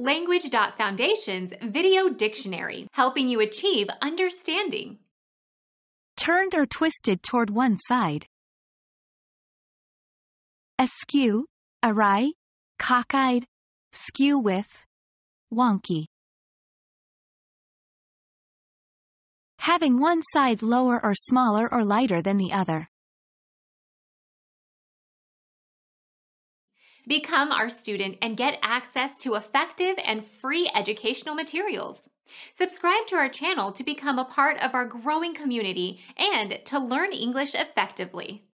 Language.Foundation's Video Dictionary, helping you achieve understanding. Turned or twisted toward one side. Askew, awry, cockeyed, skew with, wonky. Having one side lower or smaller or lighter than the other. Become our student and get access to effective and free educational materials. Subscribe to our channel to become a part of our growing community and to learn English effectively.